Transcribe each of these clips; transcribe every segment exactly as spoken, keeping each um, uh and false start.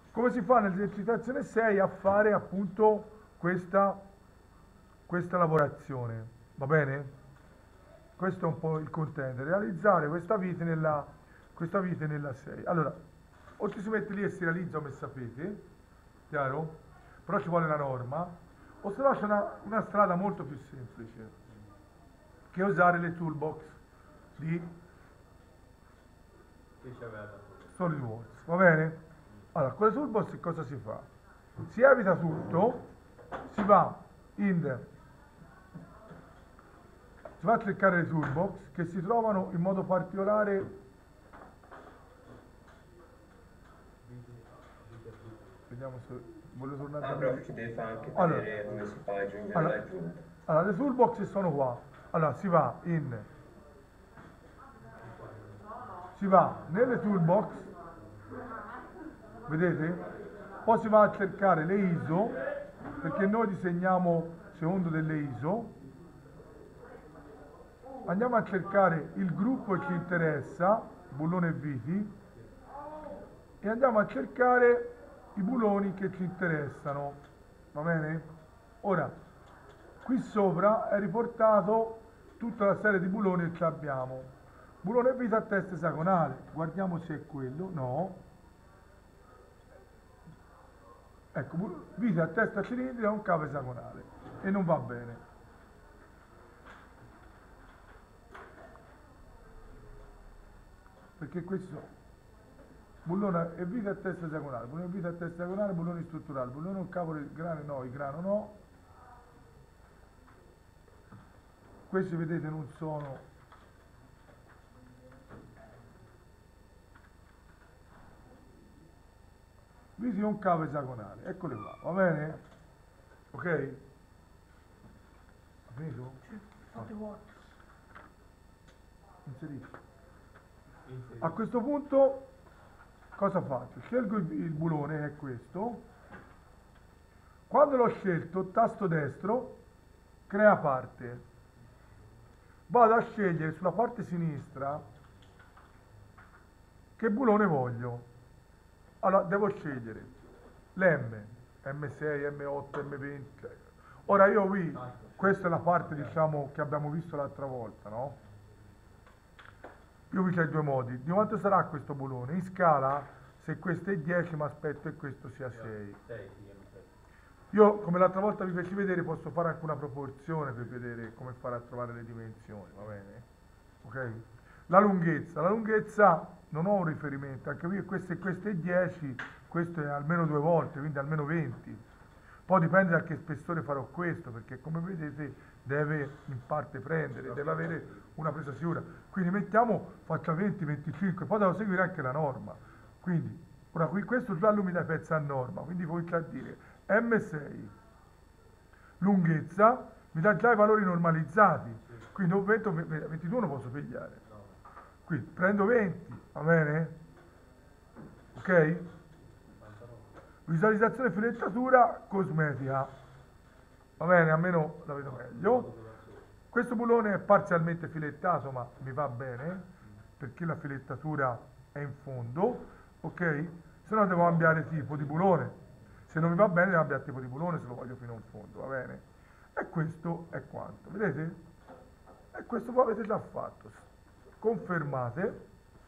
come si fa nell'esercitazione sei a fare appunto questa, questa lavorazione, va bene? Questo è un po' il contento, realizzare questa vite nella, questa vite nella sei. Allora, o ci si mette lì e si realizza come sapete, chiaro? Però ci vuole la norma, o se no c'è una, una strada molto più semplice, che è usare le toolbox di SolidWorks, va bene? Allora, con le toolbox cosa si fa? Si evita tutto, si va in si va a cliccare le toolbox che si trovano in modo particolare, vediamo se voglio tornare Ah, da però ci deve fare anche allora, vedere come si fa a aggiungere allora, l'aggiunta. allora, le toolbox sono qua. Allora, si va in si va nelle toolbox, vedete? Poi si va a cercare le I S O, perché noi disegniamo secondo delle I S O. Andiamo a cercare il gruppo che ci interessa, bullone e viti, e andiamo a cercare i bulloni che ci interessano, va bene? Ora, qui sopra è riportato tutta la serie di bulloni che abbiamo. Bullone e vita a testa esagonale, guardiamo se è quello, no. Ecco, vita a testa cilindrica è un cavo esagonale e non va bene. Perché questi sono bullone e vita a testa esagonale, bullone e vita a testa esagonale, bulloni strutturali, bullone un cavo di grane no, il grano no. Questi vedete non sono viti un cavo esagonale, eccole qua, va bene? Ok? Ha finito? Inserisci. A questo punto cosa faccio? Scelgo il, il bullone, è questo. Quando l'ho scelto, tasto destro, crea parte. Vado a scegliere sulla parte sinistra che bullone voglio. Allora, devo scegliere l'M, M sei, M otto, M venti. Ora io qui, questa è la parte diciamo che abbiamo visto l'altra volta, no? Io vi c'è due modi. Di quanto sarà questo bullone? In scala, se questo è dieci, mi aspetto che questo sia sei. Io, come l'altra volta vi feci vedere, posso fare anche una proporzione per vedere come fare a trovare le dimensioni, va bene? Ok? La lunghezza. La lunghezza non ho un riferimento, anche qui questo, questo è dieci, questo è almeno due volte, quindi almeno venti. Poi dipende da che spessore farò questo, perché come vedete deve in parte prendere, deve avere una presa sicura. Quindi mettiamo, faccia venti, venticinque, poi devo seguire anche la norma. Quindi, ora qui questo già lui mi dà pezzo a norma, quindi comincia a dire M sei, lunghezza, mi dà già i valori normalizzati, quindi un venti, ventidue non posso pigliare. Quindi prendo venti, va bene? Ok? Visualizzazione filettatura cosmetica, va bene, almeno la vedo meglio. Questo bullone è parzialmente filettato, ma mi va bene perché la filettatura è in fondo, ok? Se no devo cambiare tipo di bullone, se non mi va bene devo cambiare tipo di bullone se lo voglio fino in fondo, va bene? E questo è quanto, vedete? E questo voi avete già fatto. Confermate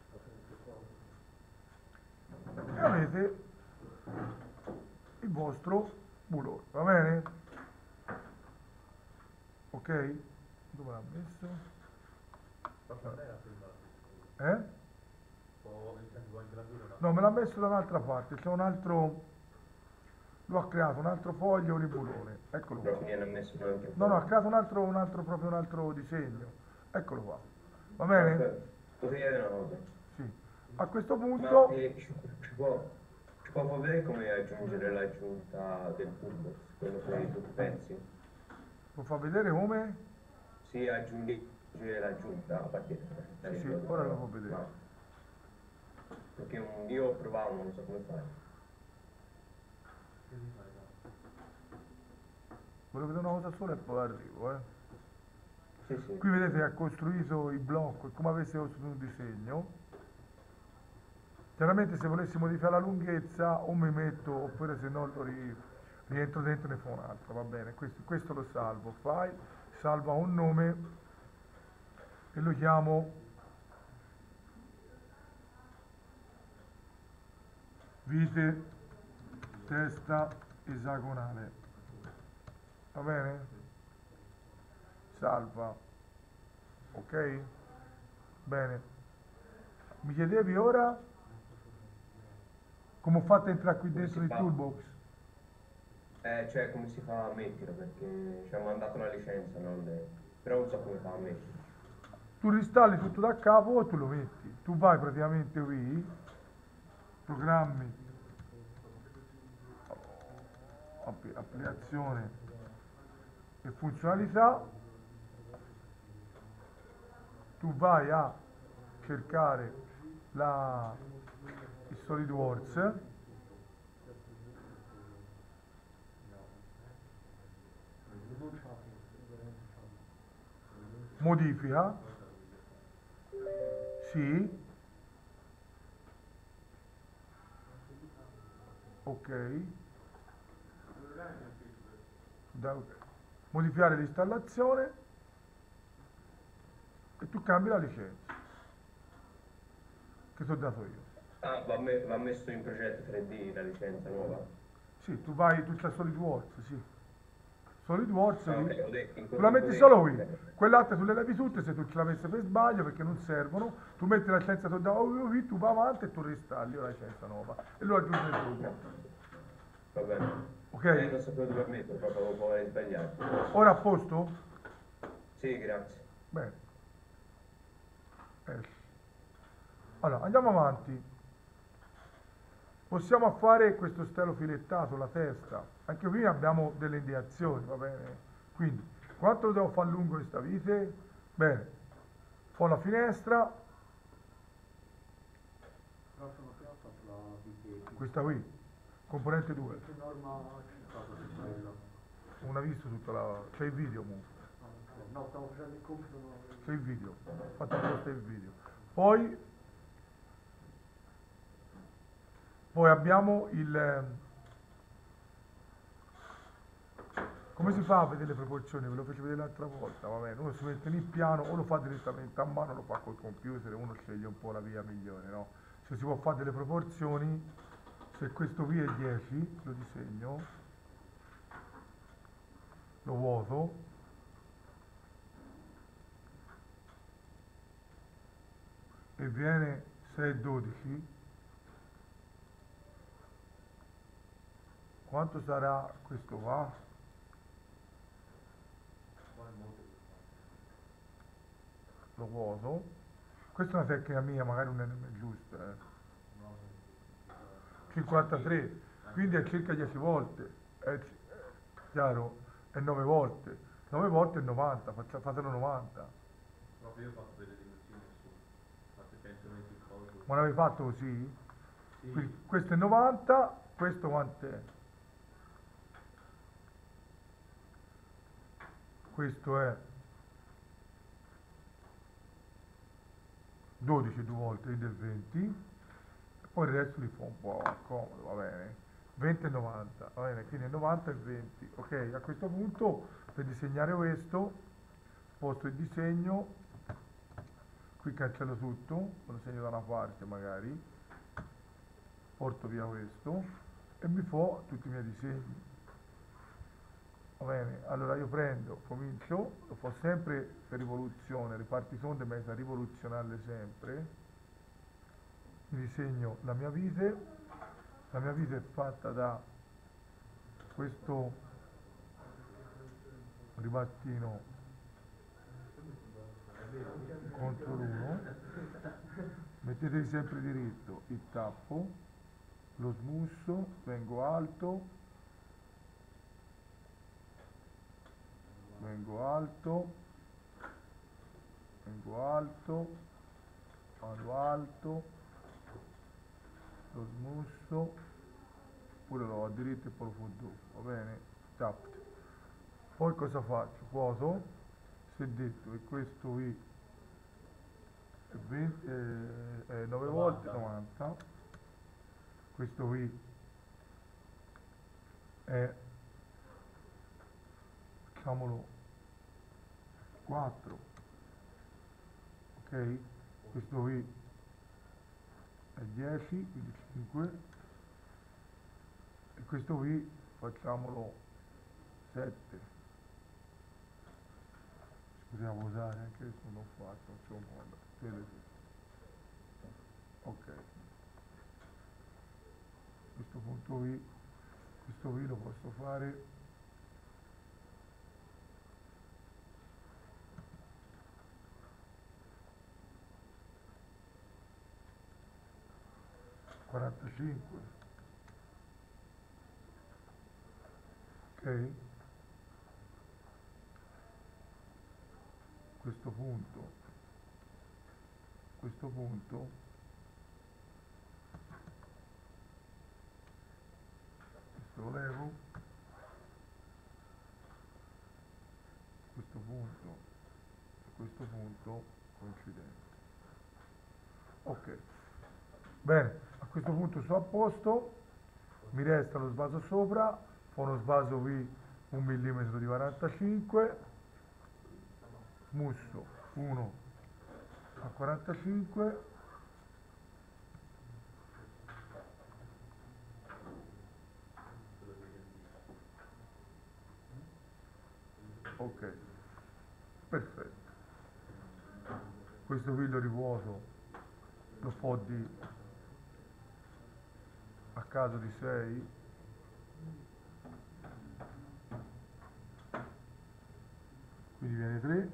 e avete il vostro bullone, va bene? Ok? Dove l'ha messo? Eh? No, me l'ha messo da un'altra parte, c'è un altro, lui ha creato un altro foglio con il bullone, eccolo qua. No, no, ha creato un altro, un altro, proprio un altro disegno, eccolo qua, va bene? Posso chiedere una cosa? Sì. A questo punto... Ma eh, ci, ci può, ci può far vedere come aggiungere l'aggiunta del toolbox, quello con i due pezzi? Può far vedere come? Sì, aggiungere l'aggiunta a partire da Sì, sì, ora lo può vedere. No. Perché un, io provavo, non so come fare. Volevo vedere una cosa sola e poi arrivo, eh. Sì, sì. Qui vedete che ha costruito il blocco, è come avesse costruito un disegno. Chiaramente se volessi modificare la lunghezza o mi metto, oppure se no lo ri- rientro dentro e ne fa un altro, va bene? Questo, questo lo salvo, file, salva un nome e lo chiamo vite testa esagonale, va bene? Salva, ok? Bene. Mi chiedevi ora come ho fatto a entrare qui Come dentro si il fa? toolbox? Eh, cioè, come si fa a metterlo? Perché ci ha mandato una licenza, non le... però non so come fa a metterlo. Tu reinstalli tutto da capo e tu lo metti. Tu vai praticamente qui, programmi, app- applicazione e funzionalità, tu vai a cercare la, il SolidWorks, modifica, sì, ok, da- modificare l'installazione e tu cambi la licenza che ti ho dato io. Ah, va, me- va messo in progetto tre D la licenza nuova? Sì, tu vai, tu c'è SolidWorks, sì. SolidWorks Ah, qui, ok, ho detto, tu la metti incontro solo qui, dentro. quell'altra tu le levi tutte se tu ce l'avessi per sbaglio perché non servono, tu metti la licenza tu, da, qui, tu vai avanti e tu reinstalli la licenza nuova e lo aggiungi nel tuo. Va bene. Ok? Eh, non sapevo dove metterlo, proprio avevo paura di sbagliare. Ora a posto? Sì, grazie. Bene. Eh. Allora, andiamo avanti. Possiamo fare questo stelo filettato, la testa. Anche qui abbiamo delle indicazioni, va bene? Quindi, quanto lo devo fare lungo questa vite? Bene. Ho la finestra, questa qui, componente due. Non hai visto tutta la... c'è il video comunque. No, stavo facendo il compito. C'è il video, fatto apposta il video. Poi, poi abbiamo il... ehm, come si fa a vedere le proporzioni? Ve lo feci vedere l'altra volta, va bene? Uno si mette nel piano o lo fa direttamente a mano, lo fa col computer, uno sceglie un po' la via migliore, no? Se si può fare delle proporzioni, se questo qui è dieci, lo disegno, lo vuoto, e viene sei e dodici, quanto sarà questo qua? Lo vuoto. Questa è una tecnica mia, magari non è giusta, eh. cinquantatré, quindi è circa dieci volte, è ci- chiaro? È nove volte, nove volte è novanta, faccia- fatelo novanta. Proprio io ho fatto delle dimensioni su, fate centometri il coso. Ma l'avevi fatto così? Sì. Quindi questo è novanta, questo quant'è? Questo è dodici due volte, quindi è venti, e poi il resto li fa un po' comodo, va bene? venti e novanta, va bene? Quindi novanta e venti. Ok, a questo punto per disegnare questo, sposto il disegno, qui cancello tutto, lo segno da una parte magari, porto via questo e mi fa tutti i miei disegni. Va bene, allora io prendo, comincio, lo fa sempre per rivoluzione, le parti tonde ma a rivoluzionarle sempre. Mi disegno la mia vite, la mia vite è fatta da questo ribattino contro l'uno, mettetevi sempre diritto, il tappo, lo smusso, vengo alto, vengo alto, vengo alto, vado alto, lo smusso, pure lo vado diritto e poi lo fu giù, va bene? Tapped. Poi cosa faccio? Vuoto, si è detto che questo qui è, venti, eh, è nove volte novanta, questo qui è, facciamolo quattro, ok? Questo qui è dieci, quindi cinque, e questo qui facciamolo sette. Possiamo usare anche se non l'ho fatto, insomma, vedete. Ok, questo punto qui, questo qui lo posso fare quarantacinque, ok? Questo punto, questo punto, questo lo levo, questo punto e questo punto coincidente. Ok, bene, a questo punto sono a posto, mi resta lo svaso sopra, fa uno svaso qui un millimetro di quarantacinque, smusso uno a quarantacinque, ok, perfetto. Questo qui lo rivuoto, lo fo di a caso di sei, quindi viene tre,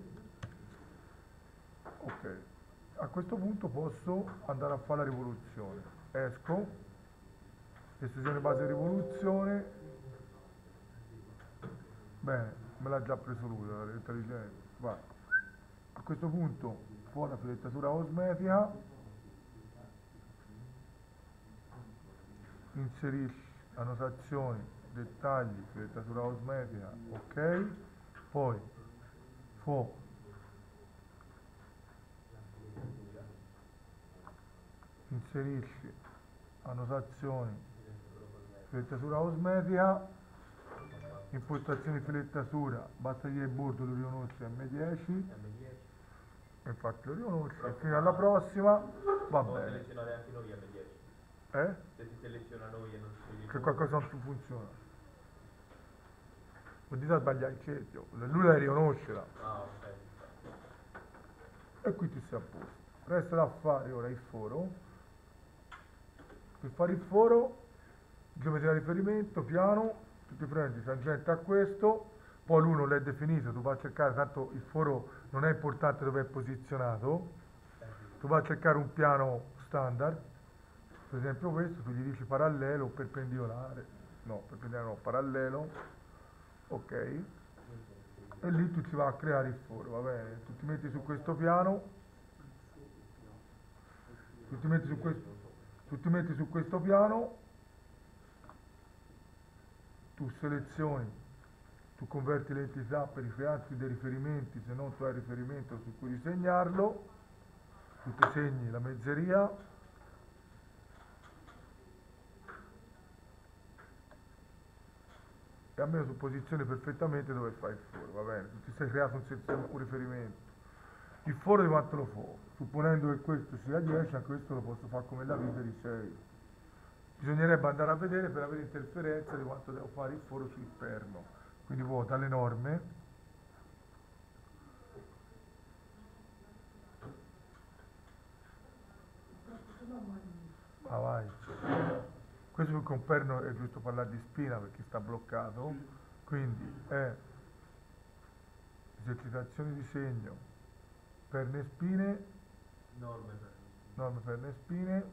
ok. A questo punto posso andare a fare la rivoluzione, esco, estrusione base rivoluzione, bene, me l'ha già preso lui, era intelligente, va. A questo punto fuori la filettatura osmetica, inserisci annotazioni, dettagli, filettatura osmetica, ok, poi fo inserisci annotazioni, filettatura osmetica, impostazioni filettatura, basta dire bordo, lo riconosci M dieci, infatti lo riconosci, e fino alla prossima, va Può bene. selezionare anche noi M dieci. Eh? Se si seleziona noi e non si sceglie Che noi. qualcosa non più funziona. Vuol dire sbagliare il cerchio, lui la riconoscerà. Ah, ok. E qui ti sei a posto. Resta da fare ora il foro. Per fare il foro, geometria di riferimento, piano, tu ti prendi tangente a questo, poi l'uno l'hai definito, tu vai a cercare, tanto il foro non è importante dove è posizionato, tu vai a cercare un piano standard, per esempio questo, tu gli dici parallelo o perpendicolare, no, perpendicolare no, parallelo, ok, e lì tu ci vai a creare il foro, va bene, tu ti metti su questo piano, tu ti metti su questo, tu ti metti su questo piano, tu selezioni, tu converti l'entità per i altri dei riferimenti, se non tu hai riferimento su cui disegnarlo, tu ti segni la mezzeria, e almeno tu posizioni perfettamente dove fai il foro, va bene, tu ti sei creato un, sistema, un riferimento. Il foro di quanto lo fo? Supponendo che questo sia dieci, a questo lo posso fare come la vita di sei. Bisognerebbe andare a vedere per avere interferenza di quanto devo fare il foro sul perno. Quindi vuota le norme, ah vai, questo perché un perno è giusto parlare di spina perché sta bloccato, quindi è esercitazione di segno, perne e spine, Norme per norme perne e spine,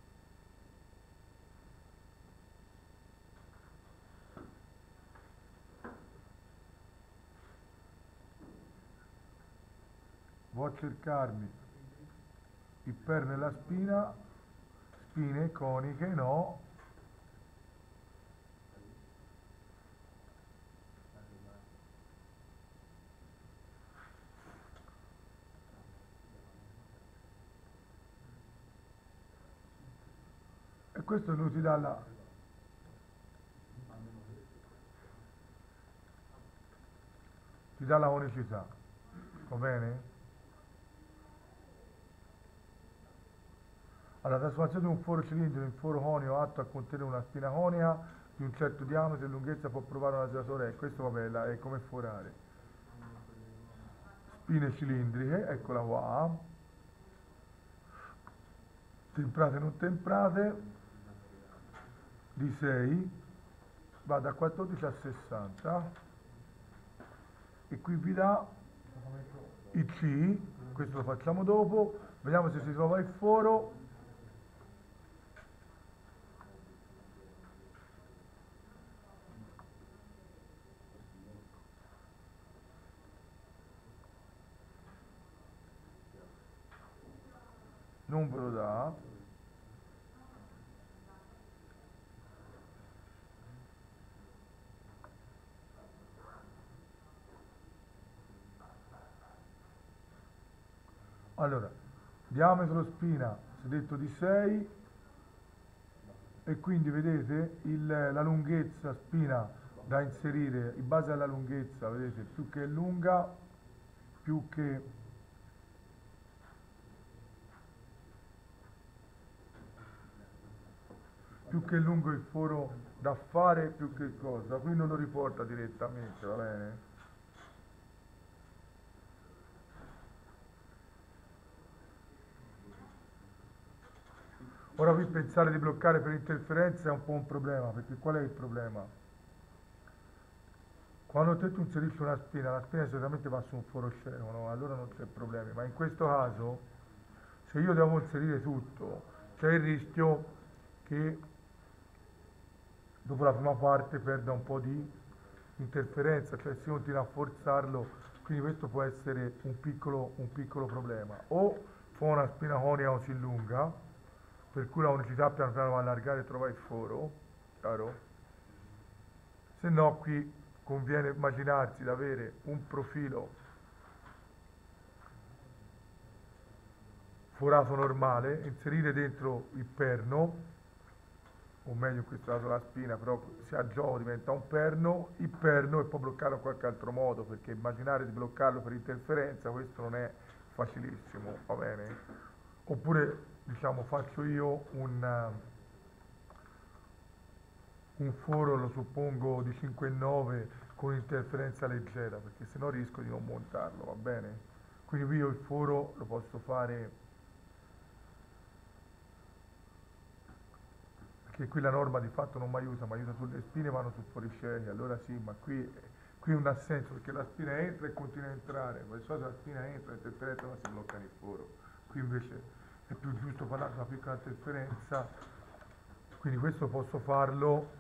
vado a cercarmi il perno e la spina, spine coniche no, e questo lui ti dà la... ti dà la unicità, va bene? Allora, la trasformazione di un foro cilindrico in foro conio atto a contenere una spina conea di un certo diametro e lunghezza può provare un agitatore, e questo vabbè la- è come forare. Spine cilindriche, eccola qua, temprate e non temprate, di sei, va da quattordici a sessanta, e qui vi dà i C, questo lo facciamo dopo, vediamo se si trova il foro. Non ve lo dà. Allora, diametro spina, si è detto di sei, e quindi vedete il- la lunghezza spina da inserire, in base alla lunghezza, vedete, più che è lunga, più che più che è lungo il foro da fare, più che cosa. Qui non lo riporta direttamente, va bene? Ora qui pensare di bloccare per interferenza è un po' un problema, perché qual è il problema? Quando te tu inserisci una spina, la spina solitamente va su un foro scenico, no? Allora non c'è problema, ma in questo caso, se io devo inserire tutto, c'è il rischio che dopo la prima parte perda un po' di interferenza, cioè si continua a forzarlo, quindi questo può essere un piccolo, un piccolo problema. O fa una spina conica così lunga, per cui la unicità piano piano va a allargare e trova il foro, chiaro? Se no qui conviene immaginarsi di avere un profilo forato normale, inserire dentro il perno, o meglio in questo caso la spina, però se a gioco diventa un perno, il perno, e poi bloccarlo in qualche altro modo, perché immaginare di bloccarlo per interferenza, questo non è facilissimo, va bene? Oppure, diciamo, faccio io un, eh, un foro, lo suppongo, di cinque e nove con interferenza leggera, perché sennò rischio di non montarlo, va bene? Quindi qui io il foro lo posso fare, perché qui la norma di fatto non mi aiuta, mi aiuta sulle spine, vanno sul fuoriscenico, allora sì, ma qui, qui non ha senso, perché la spina entra e continua a entrare, di solito la spina entra, l'interferenza non si blocca nel foro, qui invece è più giusto parlare di una piccola interferenza, quindi questo posso farlo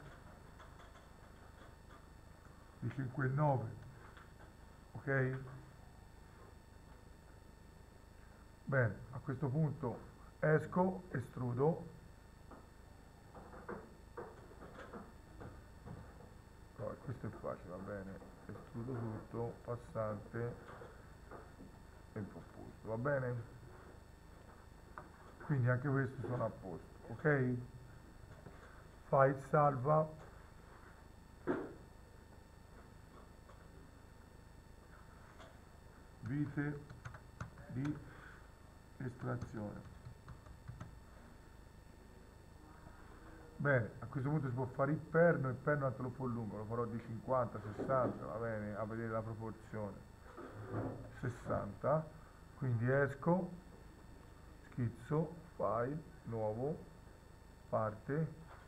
di cinque e nove, ok? Bene, a questo punto esco, estrudo, no, questo è facile, va bene, estrudo tutto, passante e opposto, va bene? Quindi anche questi sono a posto, ok? File salva, vite di estrazione. Bene, a questo punto si può fare il perno, il perno tanto lo può lungo, lo farò di cinquanta, sessanta, va bene, a vedere la proporzione. sessanta, quindi esco, schizzo, file, nuovo, parte,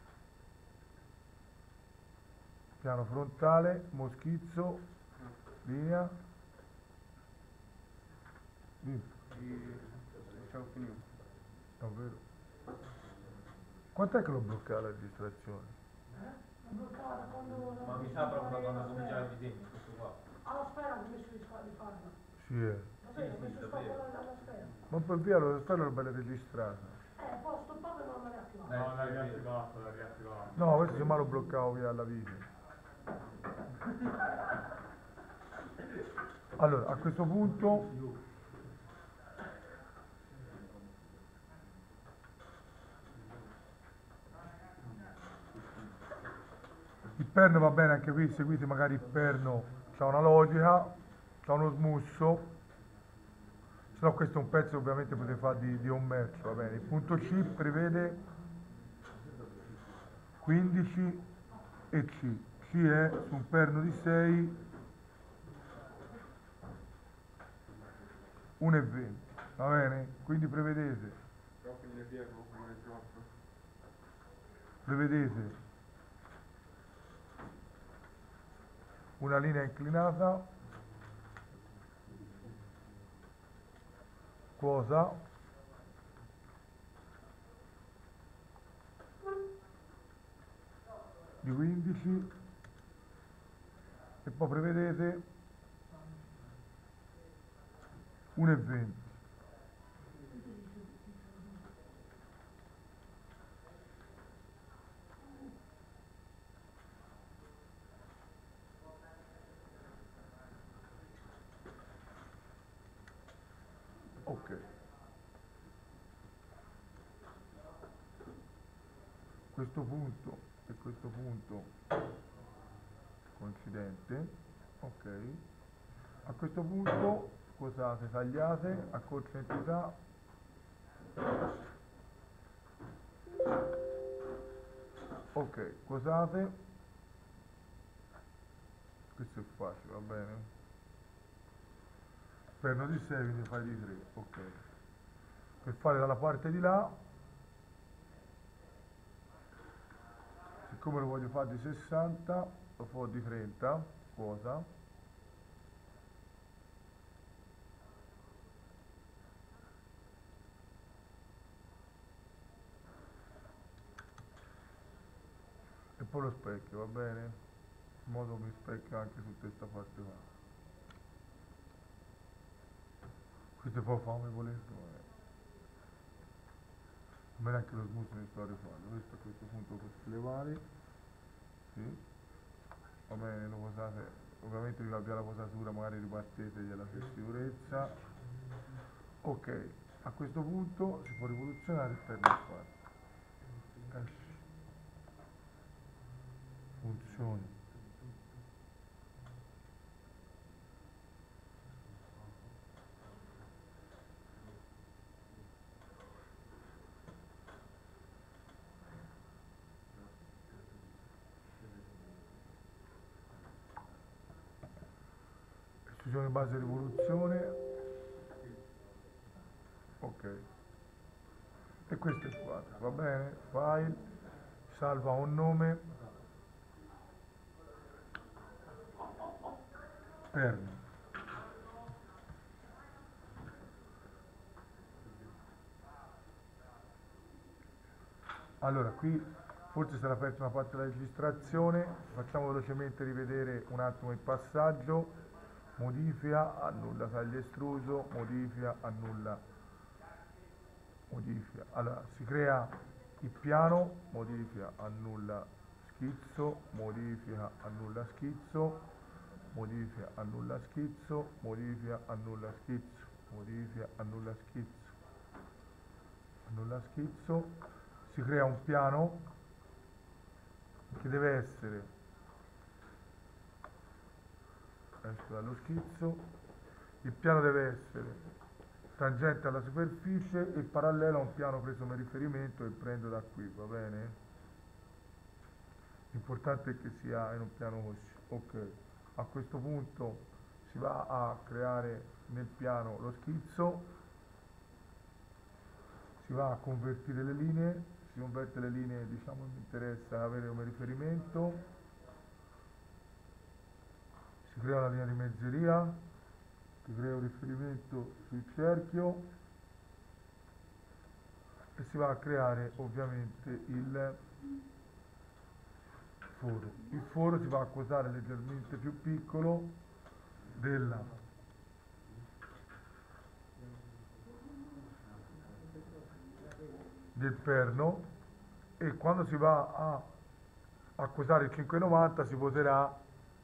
piano frontale, mo schizzo, linea, lì, Diciamo finito. davvero. Quant'è che l'ho bloccata la registrazione? L'ho bloccata quando... Ma mi sa proprio da quando cominciava il disegno, questo qua. alla sfera ho messo di fa- di farla. Sì, eh. Davvero, ho sì, messo davvero. stoppa alla sfera. Ma poi via, lo spero l'ho bella registrata. Eh, poi ho stoppato e non l'ha riattivato. Eh, No, sì, l'hai sì. riattivato, l'hai riattivato. No, questo se mai lo bloccavo via alla video. Allora, a questo punto Il perno va bene anche qui, seguite magari il perno, c'ha una logica, c'ha uno smusso, se no questo è un pezzo che ovviamente potete fare di, di un mercio, va bene. Il punto C prevede quindici e C, C è su un perno di sei, uno e venti, va bene? Quindi prevedete, prevedete una linea inclinata, quota, di quindici e poi prevedete uno e venti. Ok. Questo punto e questo punto coincidente, ok. A questo punto, scusate, tagliate, accorcia entità, ok, scusate, questo è facile, va bene? Perno di sei, quindi fai di tre, ok. Per fare dalla parte di là, siccome lo voglio fare di sessanta, lo faccio di trenta, quota. E poi lo specchio, va bene? In modo che mi specchia anche su questa parte qua. Questo poi fame volendo, eh. A me neanche lo smoothie mi sto rifando. Questo a questo punto queste le vari. Sì. Va bene, lo posate. Ovviamente vi cambia la posatura, magari ripartete della sicurezza. Ok, a questo punto si può rivoluzionare il perno a parte. Esce. Funzioni. Istruzione base rivoluzione. Ok. E questo è il quadro, va bene? File, salva un nome, perno. Allora, qui forse sarà aperta una parte della registrazione, facciamo velocemente rivedere un attimo il passaggio, modifica, annulla taglio estruso, modifica, annulla, modifica. Allora, si crea il piano, modifica, annulla schizzo, modifica, annulla schizzo, modifica, annulla schizzo, modifica, annulla schizzo, modifica, annulla schizzo, annulla schizzo. Si crea un piano che deve essere, esco dallo schizzo, il piano deve essere tangente alla superficie e parallelo a un piano preso come riferimento e prendo da qui, va bene? L'importante è che sia in un piano così. Ok, a questo punto si va a creare nel piano lo schizzo, si va a convertire le linee, si converte le linee, diciamo, mi interessa avere come riferimento, si crea una linea di mezzeria, si crea un riferimento sul cerchio e si va a creare ovviamente il foro. Il foro si va a quotare leggermente più piccolo della del perno e quando si va a accusare il cinque novanta si poserà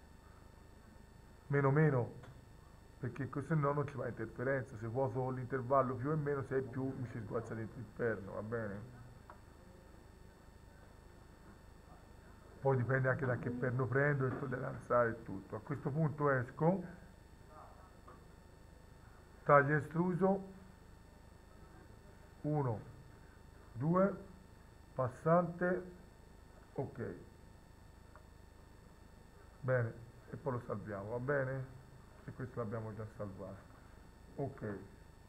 meno meno, perché se no non ci va interferenza, se vuoto l'intervallo più e meno, se è più mi si sguazza dentro il perno, va bene? poi dipende anche da che perno prendo, il tolleranziale e tutto. A questo punto esco, taglio estruso, uno, due, passante, ok, bene, e poi lo salviamo, va bene? E questo l'abbiamo già salvato, ok.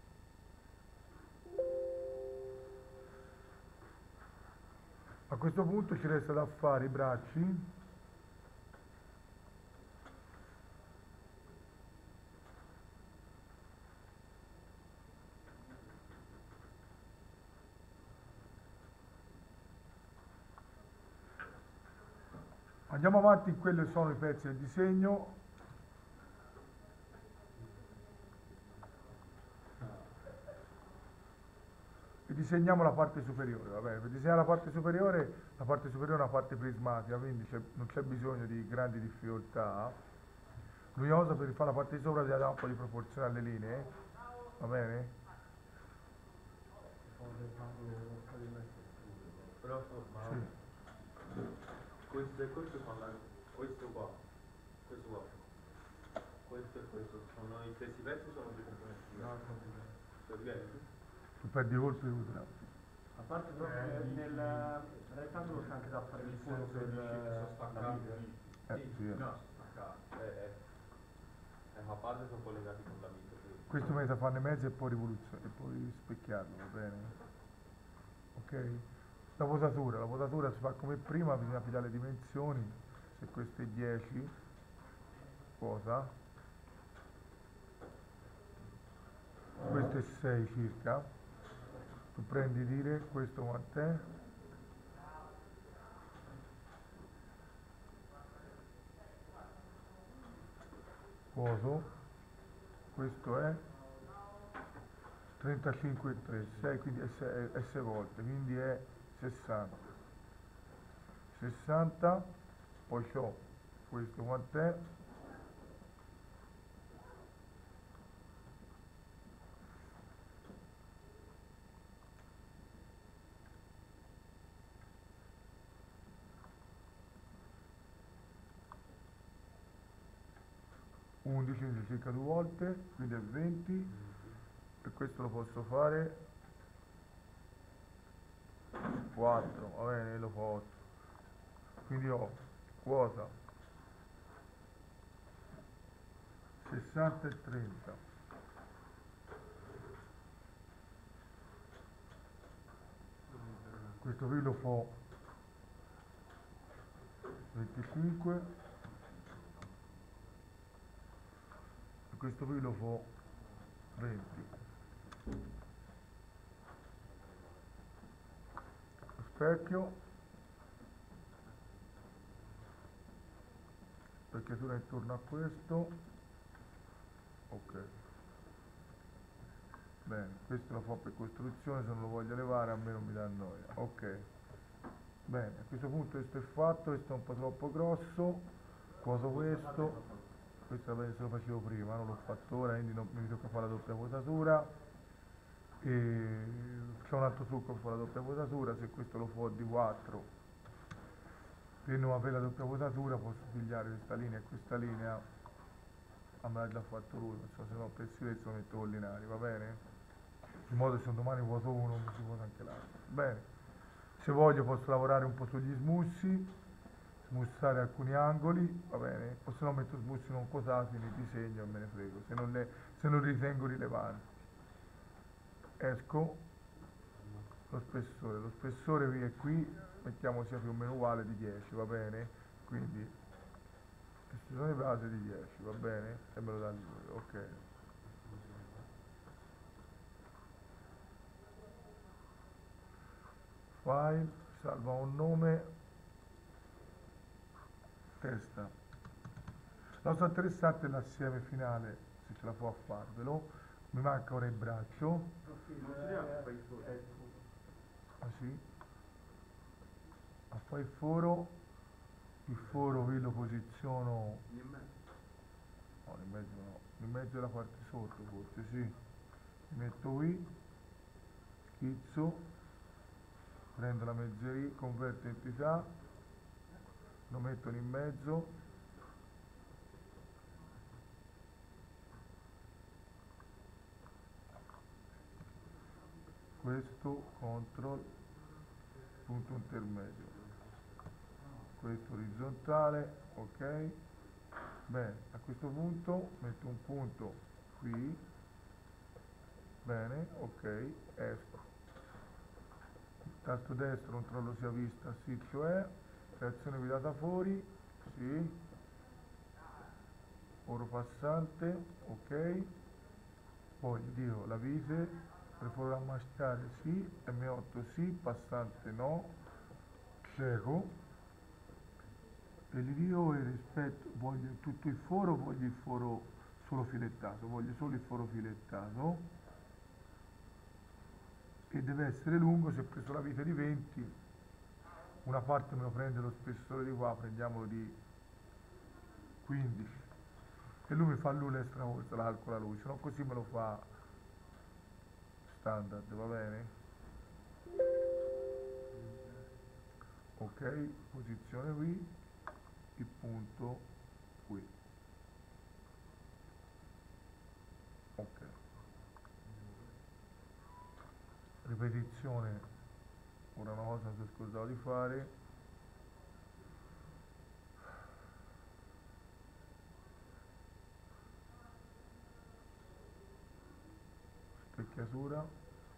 A questo punto ci resta da fare i bracci, andiamo avanti in quelli che sono i pezzi del disegno. E disegniamo la parte superiore, va bene? Per disegnare la parte superiore, la parte superiore è una parte prismatica, quindi c'è- non c'è bisogno di grandi difficoltà. L'unica cosa per fare la parte di sopra bisogna dare un po' di proporzione alle linee, va bene? Però ma Sì. questo e questo sono la, questo qua, questo qua, questo e questo sono i stessi pezzi o sono due componenti diversi? Sono diversi? Tu perdi i colpi di utero. A parte proprio nel rettangolo c'è anche da fare il fondo per la vita. Eh, sì, eh. No, staccati, eh, eh. Eh, a parte sono collegati con la vita. Quindi. Questo me ne fanno in mezzo e poi rivoluzionare, e poi specchiarlo, va bene? Ok? La posatura, la posatura si fa come prima, bisogna pigliare le dimensioni, se questo è dieci, posa, questo è sei circa, tu prendi dire questo quant'è, poso, questo è trentacinque e tre, sei, quindi è sei, è sei volte, quindi è sessanta. sessanta, poi c'ho questo quant'è, undici, quindi circa due volte, quindi è venti, e questo lo posso fare quattro, va bene, lo fa otto, quindi ho quota sessanta e trenta, questo qui lo fa venticinque, e questo qui lo fa venti. Lo specchio, specchiatura intorno a questo, ok, bene, questo lo fa per costruzione, se non lo voglio levare a me non mi dà noia, ok, bene, a questo punto questo è fatto, questo è un po' troppo grosso, coso questo, questo va bene se lo facevo prima, non l'ho fatto ora, quindi non mi tocca fare la doppia posatura, e c'è un altro trucco per fare la doppia posatura, se questo lo fa di quattro, per non avere la doppia posatura posso pigliare questa linea e questa linea, ah, me l'ha già fatto lui, se no per sicurezza lo metto con linari, va bene? In modo che se un domani poso uno mi si posa anche l'altro, bene, se voglio posso lavorare un po' sugli smussi, smussare alcuni angoli, va bene, o se no metto smussi non cosati nel disegno e me ne frego, se non, le, se non ritengo rilevanti. Esco, lo spessore, lo spessore qui e qui mettiamo sia più o meno uguale di dieci, va bene? Quindi estensione base di dieci, va bene? E me lo dà lui, ok. File, salva un nome, testa. La cosa interessante è l'assieme finale, se ce la può a farvelo. Mi manca ora il braccio. Ah sì? A fare il foro, il foro qui lo posiziono, no, in mezzo no, in mezzo alla parte sotto forse, sì. Mi metto qui, schizzo, prendo la mezzeria, converto entità, lo mettono in mezzo, questo control, punto intermedio, questo orizzontale, ok? Bene, a questo punto metto un punto qui, bene, ok, esco. Tasto destro, controllo sia vista, sì, cioè, creazione guidata fuori, sì, foro passante, ok, poi gli dico la vise, per foro da masticare sì, M otto sì, passante no, cieco, e gli dico il rispetto, voglio tutto il foro, voglio il foro solo filettato, voglio solo il foro filettato, e deve essere lungo. Se ho preso la vite di venti, una parte me lo prende lo spessore di qua, prendiamolo di quindici, e lui mi fa lui l'extra volta, la calcola lui, se no così me lo fa standard, va bene? Ok, posizione qui, il punto qui, ok, ripetizione. Ora una cosa mi sono scordato di fare, specchiatura,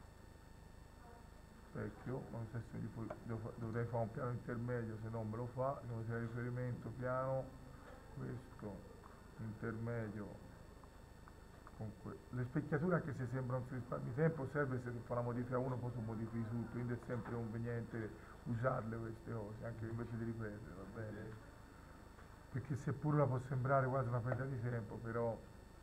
specchio, ma se gli fu- devo fa- dovrei fare un piano intermedio, se non me lo fa, devo sia riferimento piano, questo, intermedio, con que- le specchiature, anche se sembra un risparmio di tempo, serve se si fa una modifica uno, poi tu modifichi tutto, quindi è sempre conveniente usarle queste cose, anche invece di ripetere, va bene? Perché seppur la può sembrare quasi una perdita di tempo, però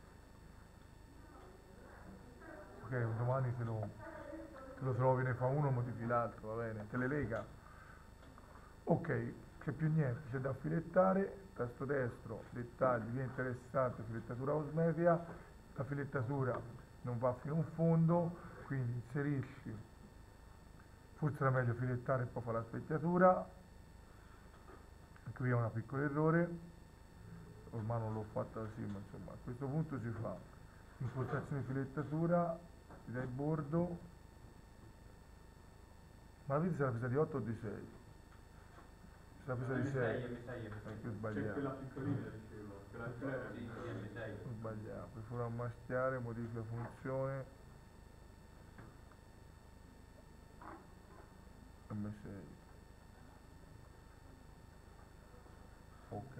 ok, un domani te lo, te lo trovi, ne fa uno, modifichi l'altro, va bene? Te le lega. Ok, c'è più niente, c'è da filettare, tasto destro, dettagli, via interessante, filettatura cosmetica, la filettatura non va fino in fondo, quindi inserisci, forse era meglio filettare e poi fare la specchiatura, qui è un piccolo errore, ormai non l'ho fatta così, ma insomma a questo punto si fa impostazione filettatura, si dà il bordo, ma la pizza è la presa di otto o di sei? La presa di sei, M sei, M sei. è più C'è sbagliato. quella piccolina, dicevo, quella piccola era Sì, sì, M sei. Ho sbagliato, per fare a maschiare, modifica funzione, M sei, ok,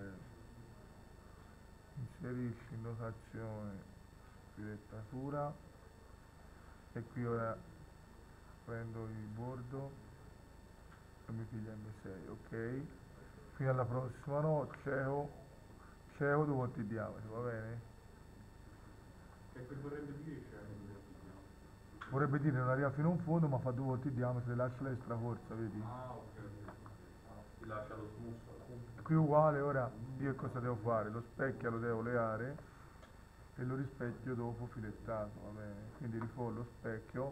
inserisci notazione, filettatura, e qui ora prendo il bordo e mi piglia M sei, ok, fino alla prossima, no, cieco, cieco due volte il diametro, va bene? Che quel vorrebbe dire c'è un Vorrebbe dire non arriva fino in fondo, ma fa due volte il diametro e lascia l'extra forza, vedi? Ah, ok, ok. Ti lascia lo smusso. Qui uguale, ora io cosa devo fare? Lo specchio lo devo leare e lo rispecchio dopo filettato, va bene? Quindi rifò lo specchio,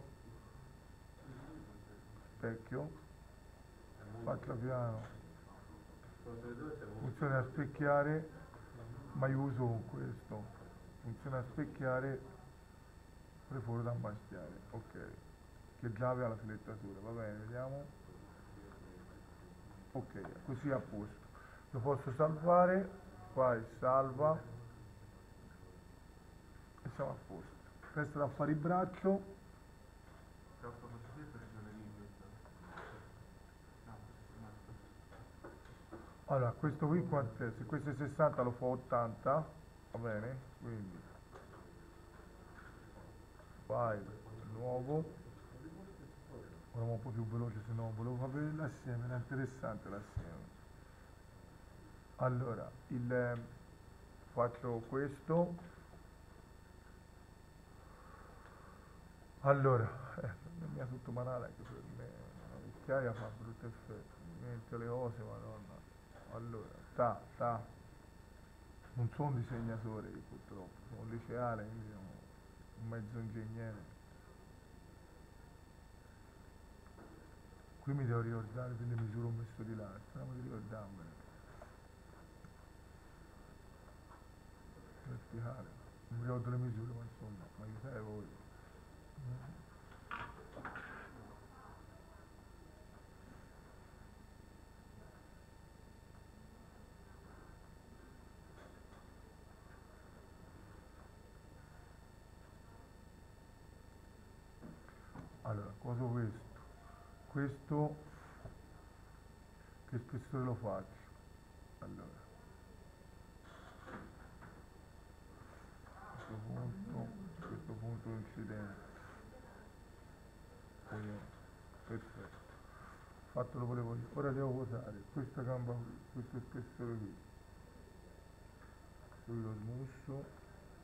specchio, faccia piano, funziona a specchiare, ma io uso con questo, funziona a specchiare, preforo da maschiare, ok, che già aveva la filettatura, va bene, vediamo, ok, così a posto, lo posso salvare, fai salva, e siamo a posto. Resta da fare il braccio. Allora, questo qui quant'è? Se questo è sessanta lo fa ottanta, va bene? Quindi file nuovo, ora un po' più veloce, se no volevo far vedere l'assieme, era interessante l'assieme. Allora, il, eh, faccio questo. Allora, eh, non mi ha tutto banale anche per me, la vecchiaia fa brutto effetto, mi mette le cose, madonna. Allora, ta, ta, non sono un disegnatore io, purtroppo, sono un liceale, quindi sono un mezzo ingegnere. Qui mi devo ricordare delle misure ho messo di là, speriamo di ricordarmene. verticale, non mi ricordo le misure, ma insomma, ma che sai voi. Allora, cosa ho questo? Questo, che spessore lo faccio? Allora, questo punto, questo punto incidente. Poi, perfetto. Fatto lo volevo io. Ora devo posare questa gamba qui, questo spessore qui. Qui lo smusso.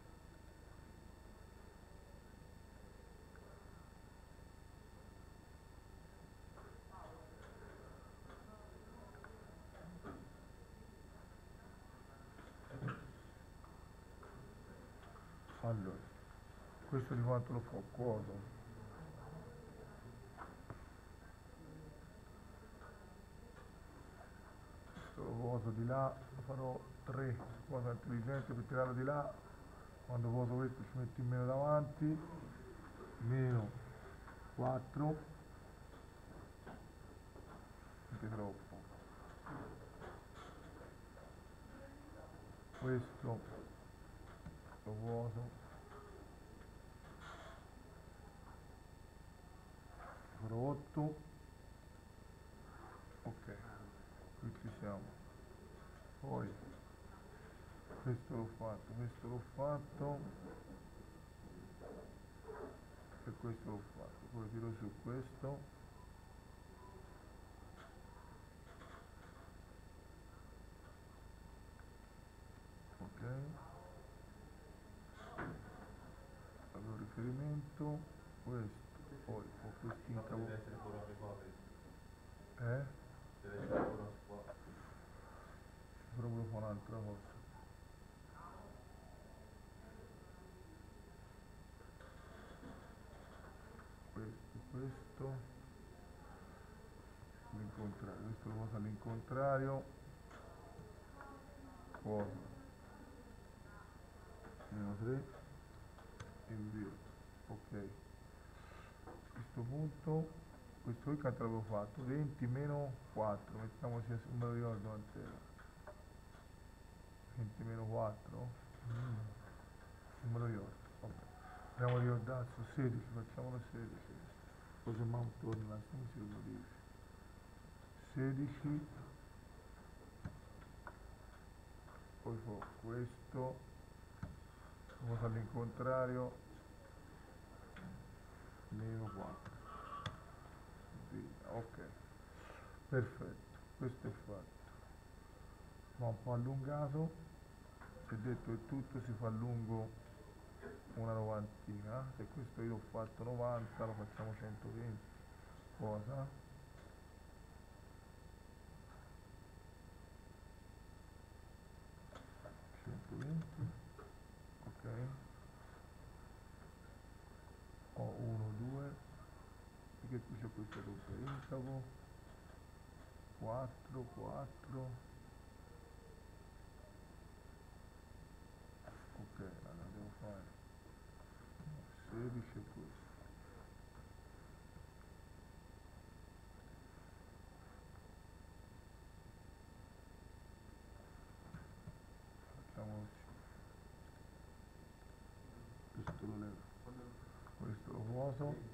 Allora, questo di quanto lo fa? Quoto. Questo lo poso di là, farò tre, cosa intelligente per tirarlo di là. Quando poso questo ci metto in meno davanti, meno quattro, anche troppo. Questo lo poso, farò otto, ok, qui ci siamo. Poi questo l'ho fatto, questo l'ho fatto e questo l'ho fatto. Poi tiro su questo, ok, allora riferimento, questo, poi ho questo in capo, Deve essere pure qua, eh? deve essere pure qua. Proprio fa un'altra cosa. Questo, questo, l'incontrario, questo lo poso all'incontrario, cosa, meno tre, invio, ok. A questo punto, questo qui quanto l'avevo fatto? venti meno quattro, mettiamo sia, non me lo ricordo quant'era. venti meno quattro? Mm, non me lo ricordo, vabbè. Abbiamo ricordato, sedici, facciamolo sedici. Poi se mai torna, se non si lo dice. sedici, poi fa questo, cosa all'incontrario, meno quattro, ok, perfetto, questo è fatto. Ma un po' allungato, se detto il tutto si fa lungo una novantina, se questo io l'ho fatto novanta, lo facciamo centoventi, cosa? centoventi, ok, ho uno, due, perché qui c'è questo doppio incavo, quattro, quattro, ok, allora devo fare sedici e questo, facciamo così, questo lo levo, questo lo poso,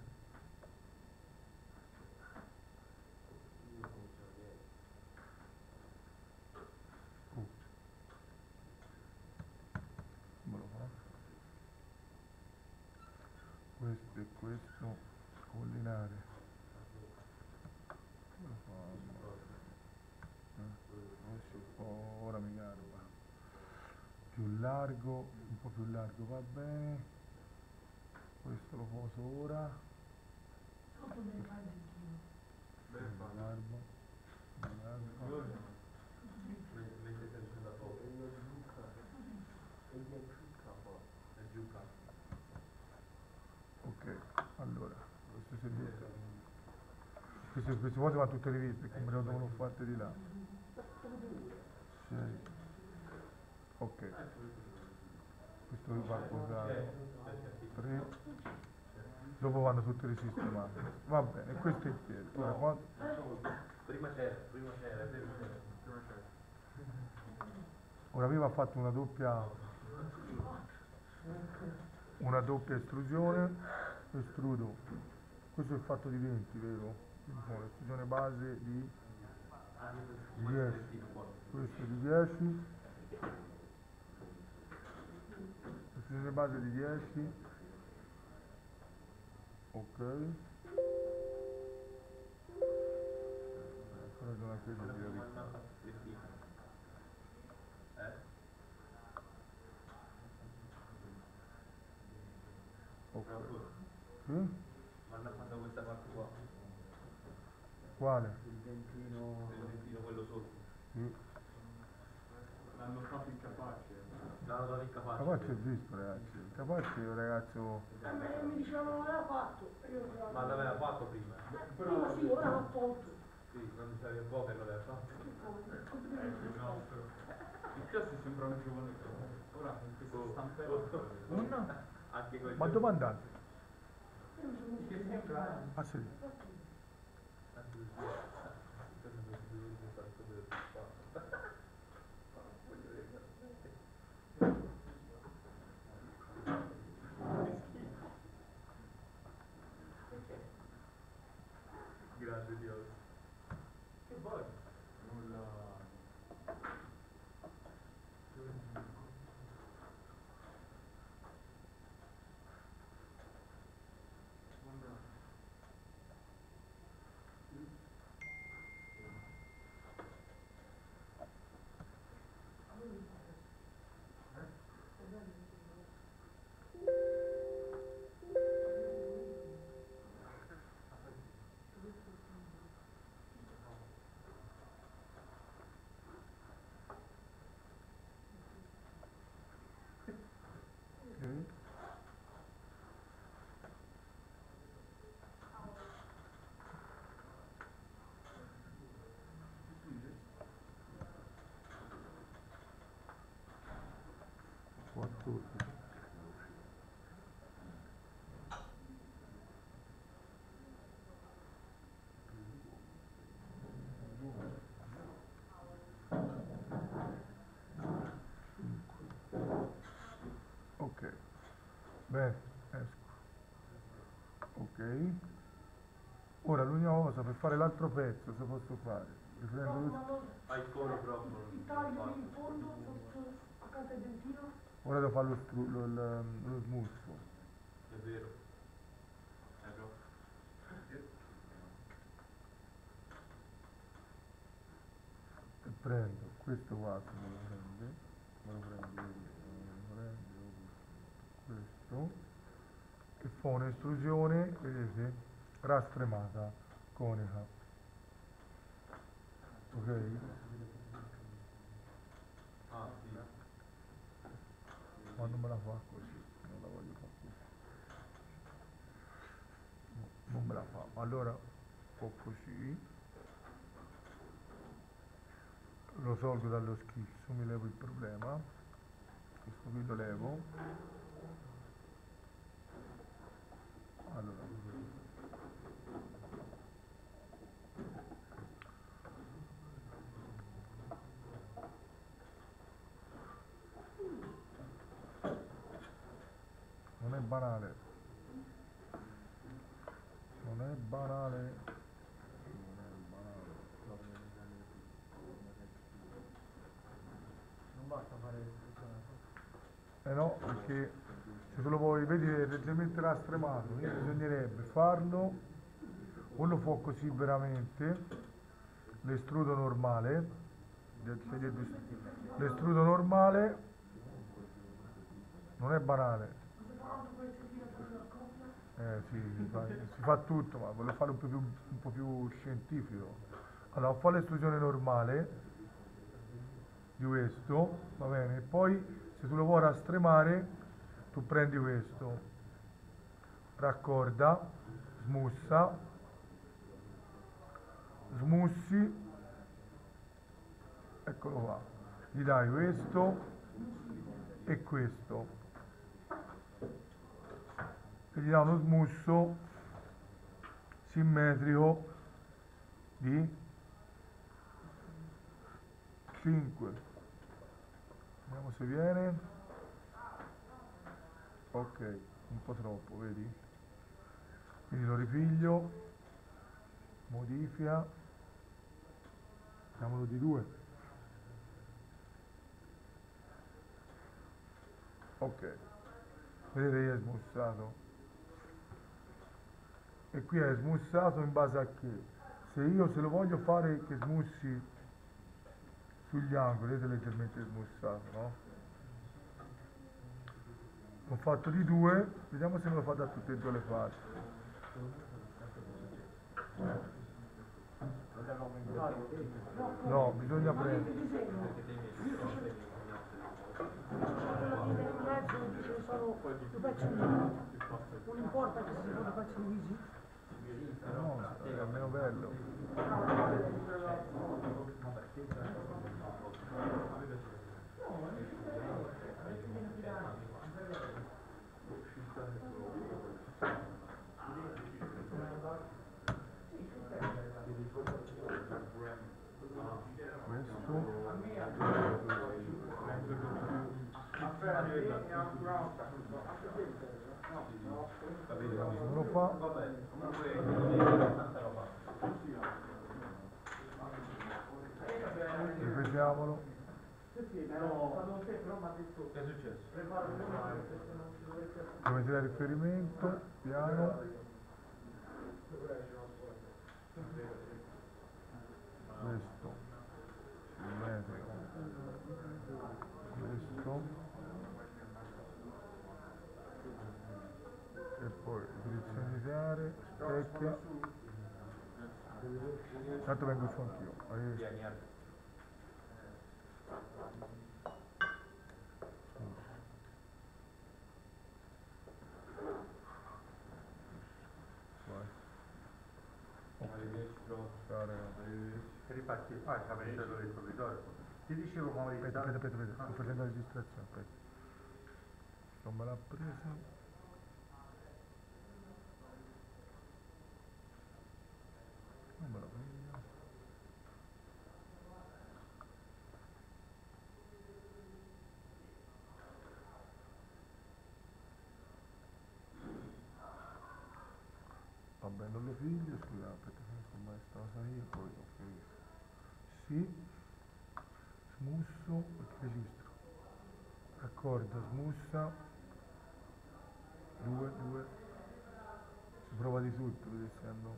uh, come lo fa? Questo e questo, collinare, come lo fa? Eh, adesso oh, ora mi garba, più largo, un po' più largo va bene, questo lo poso ora, Sotto dei fai del chilo. Bene mi fatto. garba, mi garba, Mentre stai dicendo a poco. È giù qua. ok, allora, questo si è detto, queste, queste cose vanno tutte riviste, perché me le devono fatte di là, sei, ok, questo vi fa posare tre, dopo vanno tutte risistemate. Va bene, questo è il piede. Ora, quando- Prima c'era, prima c'era, prima c'era. Prima c'era. ora prima ha fatto una doppia una doppia estrusione, estrudo, questo è fatto di venti, vero? Quindi fa un'estrusione base di di dieci, questo di dieci, estrusione base di dieci, ok, ora sono anche Ma di non ha fatto vestito. Eh? ok, Bravo. sì? Ma hanno fatto questa parte qua. Quale? Il dentino... Il vestito quello sotto. Sì. L'hanno fatto incapace. L'hanno dato incapace. Capace è visto, ragazzi, Capace è un ragazzo, A me mi dicevano non l'aveva fatto. E io però- Ma l'aveva fatto prima. Prima sì, ora l'ha tolto. Sì, non mi sapevo un po' che l'aveva fatto. Il testo sembra un giovane. Ora con questo stampello. un, Anche quel ma dove andate? Io mi sono Che messo sembra... Ah sì, Grande Dio. Che vuoi? Nulla... ok. quattordici. Ok, bene, esco. Ok. Ora l'unica cosa per fare l'altro pezzo, se posso fare, riprendo Una questo. volta Hai il fono proprio. il taglio in fondo, sotto, accanto al dentino. Ora devo fare lo, stru- lo, lo, lo smulso. È vero. È vero. E prendo questo qua, se me lo prende, me lo prendo, vedi, me lo prendo, questo, e fa un'estrusione, vedete, rastremata, conica. Ok? Ah, sì. Ma non me la fa così, non la voglio fare così. No, non me la fa. Allora, un po' così. Lo tolgo dallo schizzo, mi levo il problema. Questo qui lo levo. Allora, non è banale. Non è banale. Non è banale. Non basta fare l'istruzione. Eh no, perché se tu lo vuoi vedere leggermente rastremato, quindi bisognerebbe farlo, o lo fa così veramente, l'estrudo normale, l'estrudo normale non è banale, eh sì, si fa, si fa tutto, ma voglio farlo un po' più, un po' più scientifico. Allora, fa l'estrusione normale di questo, va bene, e poi se tu lo vuoi rastremare, tu prendi questo, raccorda, smussa, smussi, eccolo qua, gli dai questo e questo, e gli dà uno smusso simmetrico di cinque. Vediamo se viene. Ok, un po' troppo, vedi? Quindi lo ripiglio, modifica, diamolo di due. Ok, vedete che è smussato. E qui è smussato in base a che? Se io se lo voglio fare che smussi sugli angoli, vedete leggermente smussato, no? Ho fatto di due, vediamo se me lo fa da tutte e due le parti. No, bisogna prendere. Non importa che se lo faccio in bici. No, è meno bello. Questo non lo fa. Ripetiamolo. Che è successo? Come tirare riferimento, piano. Questo simmetrico. Questo. E poi direzione di tirare, specchia. Tanto vengo su anch'io. Ahí. Riparti, ah, c'è messo il provvisorio. Ti dicevo come Aspetta, aspetta, aspetta, aspetta, sto facendo la registrazione, aspetta. Non me l'ha presa. Non me la prendo. Vabbè, non lo piglio, scusa, aspetta, finisco mai sta cosa io, poi lo finisco. Sì, smusso, perché registro. Raccorda, smussa, due, due. Si prova di tutto, vedi se hanno.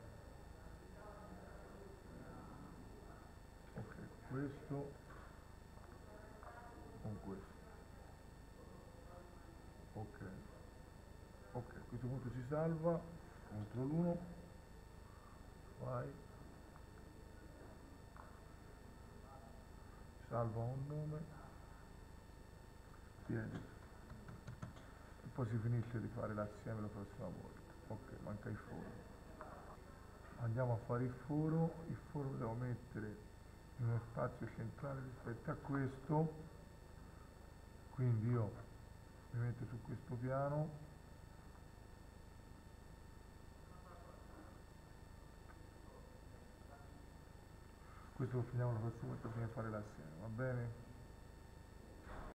Ok, questo con questo. Ok. Ok, a questo punto si salva. Control uno. Vai. Salva un nome. Tieni. E poi si finisce di fare l'assieme la prossima volta. Ok, manca il foro. Andiamo a fare il foro. Il foro lo devo mettere in uno spazio centrale rispetto a questo. Quindi io mi metto su questo piano. Questo lo finiamo la prossima volta prima di fare l'assieme, va bene?